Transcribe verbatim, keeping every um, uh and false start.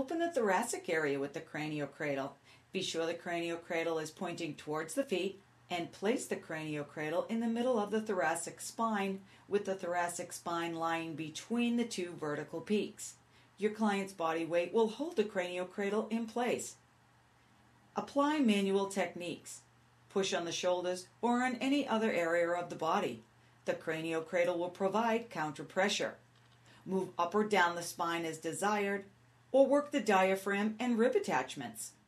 Open the thoracic area with the CranioCradle. Be sure the CranioCradle is pointing towards the feet and place the CranioCradle in the middle of the thoracic spine with the thoracic spine lying between the two vertical peaks. Your client's body weight will hold the CranioCradle in place. Apply manual techniques. Push on the shoulders or on any other area of the body. The CranioCradle will provide counter pressure. Move up or down the spine as desired, or work the diaphragm and rib attachments.